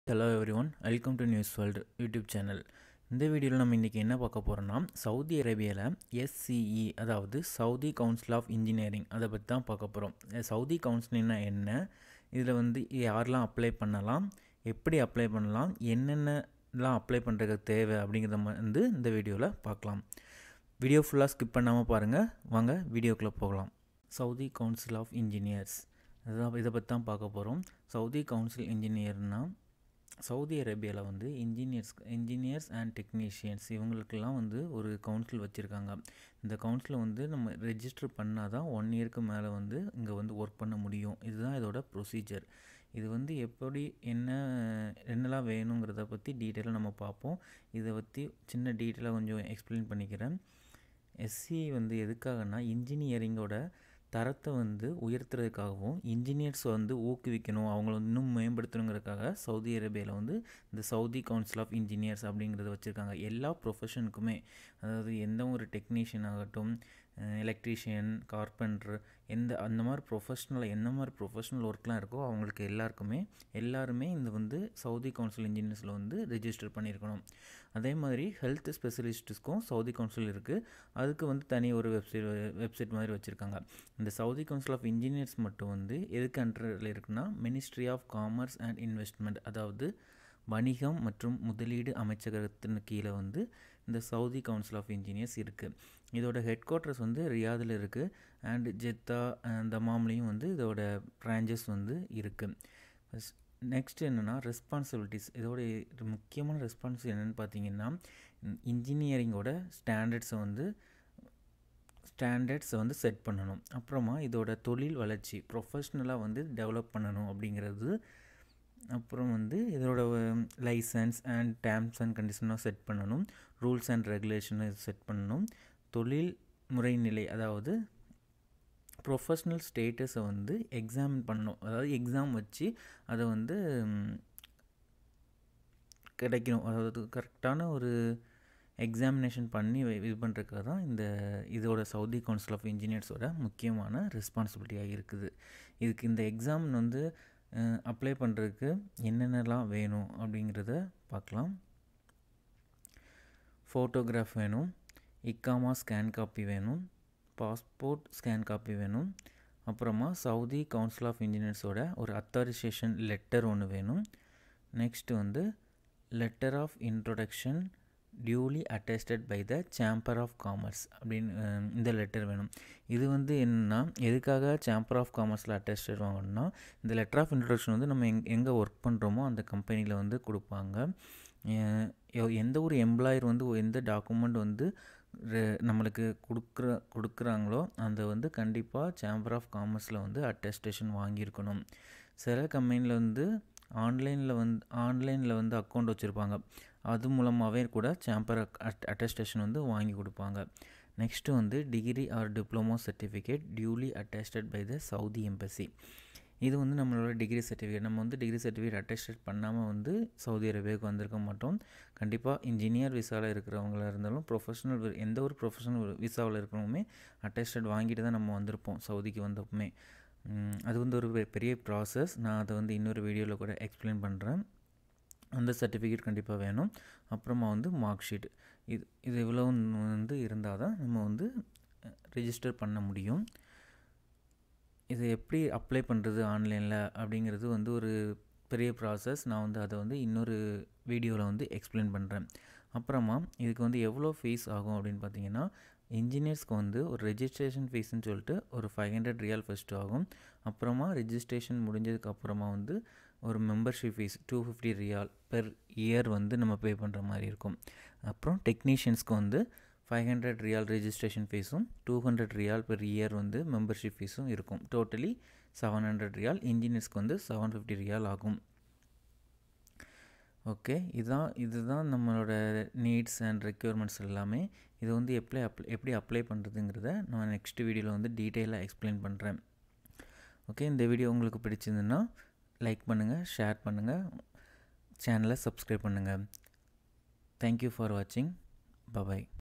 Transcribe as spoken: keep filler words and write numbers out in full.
Hello everyone, welcome to News World YouTube channel. இந்த வீடியோவில் நம்ம இன்றைக்கி என்ன பார்க்க போகிறோம்னா சவுதி அரேபியாவில் எஸ்சிஇ அதாவது சவுதி கவுன்சில் ஆஃப் இன்ஜினியரிங் அதை பற்றி தான் பார்க்க போகிறோம். சவுதி கவுன்சில்னா என்ன, இதில் வந்து யாரெல்லாம் அப்ளை பண்ணலாம், எப்படி அப்ளை பண்ணலாம், என்னென்னலாம் அப்ளை பண்ணுறதுக்கு தேவை அப்படிங்கிறத வந்து இந்த வீடியோவில் பார்க்கலாம். வீடியோ ஃபுல்லாக ஸ்கிப் பண்ணாமல் பாருங்கள். வாங்க வீடியோக்குள்ளே போகலாம். சவுதி கவுன்சில் ஆஃப் இன்ஜினியர்ஸ் அதான் இதை பற்றி தான் பார்க்க போகிறோம். சவுதி கவுன்சில் இன்ஜினியர்னால் சவுதி அரேபியாவில் வந்து இன்ஜினியர்ஸ் இன்ஜினியர்ஸ் அண்ட் டெக்னீஷியன்ஸ் இவங்களுக்கெல்லாம் வந்து ஒரு கவுன்சில் வச்சுருக்காங்க. இந்த கவுன்சிலை வந்து நம்ம ரெஜிஸ்டர் பண்ணால் தான் ஒன் இயருக்கு மேலே வந்து இங்கே வந்து ஒர்க் பண்ண முடியும். இதுதான் இதோட ப்ரொசீஜர். இது வந்து எப்படி என்ன என்னெல்லாம் வேணுங்கிறத பற்றி டீட்டெயிலாக நம்ம பார்ப்போம். இதை பற்றி சின்ன டீட்டெயிலாக கொஞ்சம் எக்ஸ்பிளைன் பண்ணிக்கிறேன். எஸ்சி வந்து எதுக்காகனா இன்ஜினியரிங்கோட தரத்தை வந்து உயர்த்துறதுக்காகவும் இன்ஜினியர்ஸ் வந்து ஊக்குவிக்கணும், அவங்கள வந்து இன்னும் மேம்படுத்தணுங்கிறதுக்காக சவுதி அரேபியாவில் வந்து இந்த சவுதி கவுன்சில் ஆஃப் இன்ஜினியர்ஸ் அப்படிங்கிறத வச்சுருக்காங்க. எல்லா ப்ரொஃபஷனுக்குமே, அதாவது எந்த ஒரு டெக்னீஷியன் ஆகட்டும், எலக்ட்ரீஷியன், கார்பெண்டர், எந்த அந்த மாதிரி ப்ரொஃபஷ்னல் என்ன மாதிரி ப்ரொஃபஷ்னல் ஒர்க்லாம் இருக்கோ அவங்களுக்கு எல்லாருக்குமே எல்லாருமே இந்த வந்து சவுதி கவுன்சில் இன்ஜினியர்ஸில் வந்து ரெஜிஸ்டர் பண்ணியிருக்கணும். அதே மாதிரி ஹெல்த் ஸ்பெஷலிஸ்ட்டுக்கும் சவுதி கவுன்சில் இருக்குது. அதுக்கு வந்து தனி ஒரு வெப்சைட் வெப்சைட் மாதிரி வச்சுருக்காங்க. இந்த சவுதி கவுன்சில் ஆஃப் இன்ஜினியர்ஸ் மட்டும் வந்து எதுக்கு அண்டரில் இருக்குன்னா ministry of commerce and investment, அதாவது வணிகம் மற்றும் முதலீடு அமைச்சகத்தின் கீழே வந்து இந்த சவுதி கவுன்சில் ஆஃப் இன்ஜினியர்ஸ் இருக்குது. இதோட ஹெட் குவார்ட்டர்ஸ் வந்து ரியாதில் இருக்குது அண்ட் ஜெத்தா தமாம்லேயும் வந்து இதோட பிரான்ச்சஸ் வந்து இருக்குது. நெக்ஸ்ட் என்னென்னா ரெஸ்பான்சிபிலிட்டிஸ். இதோட முக்கியமான ரெஸ்பான்சிபிலிட்டி என்னென்னு பார்த்தீங்கன்னா இன்ஜினியரிங்கோட ஸ்டாண்டர்ட்ஸை வந்து ஸ்டாண்டர்ட்ஸை வந்து செட் பண்ணணும். அப்புறமா இதோட தொழில் வளர்ச்சி ப்ரொஃபஷ்னலாக வந்து டெவலப் பண்ணணும் அப்படிங்கிறது. அப்புறம் வந்து இதோட லைசன்ஸ் அண்ட் டேர்ம்ஸ் அண்ட் கண்டிஷனாக செட் பண்ணணும். ரூல்ஸ் அண்ட் ரெகுலேஷனை செட் பண்ணணும். தொழில் முறைநிலை அதாவது ப்ரொஃபஷ்னல் ஸ்டேட்டஸை வந்து எக்ஸாமின் பண்ணணும். அதாவது எக்ஸாம் வச்சு அதை வந்து கிடைக்கணும். அதாவது கரெக்டான ஒரு எக்ஸாமினேஷன் பண்ணி இது பண்ணுறதுக்காக தான் இந்த இதோட சவுதி கவுன்சில் ஆஃப் இன்ஜினியர்ஸோட முக்கியமான ரெஸ்பான்சிபிலிட்டியாக இருக்குது. இதுக்கு இந்த எக்ஸாம் வந்து அப்ளை பண்ணுறதுக்கு என்னென்னலாம் வேணும் அப்படிங்கிறத பார்க்கலாம். ஃபோட்டோகிராஃப் வேணும், இக்காமா ஸ்கேன் காப்பி வேணும், பாஸ்போர்ட் ஸ்கேன் காப்பி வேணும், அப்புறமா சவுதி கவுன்சில் ஆஃப் இன்ஜினியர்ஸோட ஒரு அத்தாரிசேஷன் லெட்டர் ஒன்று வேணும். நெக்ஸ்ட்டு வந்து letter of introduction duly attested by the chamber of commerce அப்படின்னு இந்த லெட்டர் வேணும். இது வந்து என்னென்னா எதுக்காக சேம்பர் ஆஃப் காமர்ஸில் அட்டஸ்டட் வாங்கணும்னா இந்த லெட்டர் ஆஃப் இன்ட்ரொடக்ஷன் வந்து நம்ம எங் எங்கே ஒர்க் பண்ணுறோமோ அந்த கம்பெனியில் வந்து கொடுப்பாங்க. எந்த ஒரு எம்ப்ளாயர் வந்து எந்த டாக்குமெண்ட் வந்து நம்மளுக்கு கொடுக்குற கொடுக்குறாங்களோ அந்த வந்து கண்டிப்பாக சேம்பர் ஆஃப் காமர்ஸில் வந்து அட்டஸ்டேஷன் வாங்கியிருக்கணும். சில கம்பெனியில் வந்து ஆன்லைனில் வந்து ஆன்லைனில் வந்து அக்கௌண்ட் வச்சுருப்பாங்க, அது மூலமாகவே கூட சேம்பர் அட் அட்டஸ்டேஷன் வந்து வாங்கி கொடுப்பாங்க. நெக்ஸ்ட்டு வந்து degree or diploma certificate duly attested by the Saudi embassy. இது வந்து நம்மளோட டிகிரி சர்டிஃபிகேட். நம்ம வந்து டிகிரி சர்டிஃபிகேட் அட்டஸ்டட் பண்ணாமல் வந்து சவுதி அரேபியாவுக்கு வந்திருக்க மாட்டோம். கண்டிப்பாக இன்ஜினியர் விசாவில் இருக்கிறவங்களா இருந்தாலும் ப்ரொஃபஷனல் எந்த ஒரு ப்ரொஃபஷனல் விசாவில் இருக்கிறவங்களுமே அட்டஸ்டட் வாங்கிட்டு தான் நம்ம வந்திருப்போம் சவுதிக்கு வந்தப்போமே. அது வந்து ஒரு பெரிய ப்ராசஸ். நான் அதை வந்து இன்னொரு வீடியோவில் கூட எக்ஸ்பிளைன் பண்ணுறேன். அந்த சர்டிஃபிகேட் கண்டிப்பாக வேணும். அப்புறமா வந்து மார்க் ஷீட், இது இது இவ்வளோ வந்து இருந்தால் தான் நம்ம வந்து ரெஜிஸ்டர் பண்ண முடியும். இது எப்படி அப்ளை பண்ணுறது ஆன்லைனில் அப்படிங்கிறது வந்து ஒரு பெரிய ப்ராசஸ். நான் வந்து அதை வந்து இன்னொரு வீடியோவில் வந்து எக்ஸ்பிளைன் பண்ணுறேன். அப்புறமா இதுக்கு வந்து எவ்வளோ ஃபீஸ் ஆகும் அப்படின்னு பார்த்தீங்கன்னா இன்ஜினியர்ஸ்க்கு வந்து ஒரு ரெஜிஸ்ட்ரேஷன் ஃபீஸ்ன்னு சொல்லிட்டு ஒரு ஃபைவ் ஹண்ட்ரட் ரியால் ஃபஸ்ட்டு ஆகும். அப்புறமா ரெஜிஸ்ட்ரேஷன் முடிஞ்சதுக்கு அப்புறமா வந்து ஒரு membership fees two fifty riyal per year வந்து நம்ம பே பண்ணுற மாதிரி இருக்கும். அப்புறம் டெக்னீஷியன்ஸ்க்கு வந்து ஃபைவ் ஹண்ட்ரட் ரியால் ரெஜிஸ்ட்ரேஷன் ஃபீஸும் two hundred riyal per year வந்து மெம்பர்ஷிப் ஃபீஸும் இருக்கும். Totally seven hundred riyal. இன்ஜினியர்ஸ்க்கு வந்து செவன் ஃபிஃப்டி ரியால் ஆகும். ஓகே, இதுதான் இதுதான் நம்மளோட நீட்ஸ் அண்ட் ரெக்யர்மெண்ட்ஸ் எல்லாமே. இது வந்து எப்படி அப்ளை எப்படி அப்ளை பண்ணுறதுங்கிறத நான் நெக்ஸ்ட் வீடியோவில் வந்து டீட்டெயிலாக எக்ஸ்பிளைன் பண்ணுறேன். ஓகே, இந்த வீடியோ உங்களுக்கு பிடிச்சிருந்துன்னா லைக் பண்ணுங்கள், ஷேர் பண்ணுங்கள், சேனலை சப்ஸ்கிரைப் பண்ணுங்கள். தேங்க்யூ ஃபார் வாட்சிங். பபாய்.